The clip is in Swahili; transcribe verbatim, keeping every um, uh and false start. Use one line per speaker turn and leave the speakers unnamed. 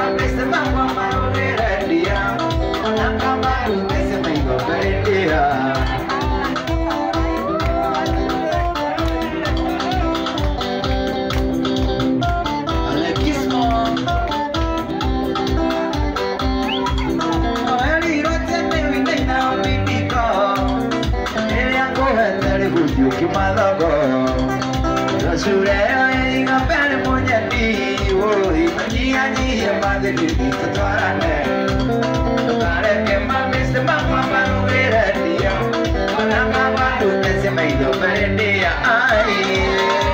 mapesa mambo marogera dia ona kama umesema hivyo berendia Kimadoko Rasuleo yenga pele moja ni Woi Njia njia madhe kibita twarane Tokare ke mamiste mama manuera dia Ona mama utese maido perendia Ai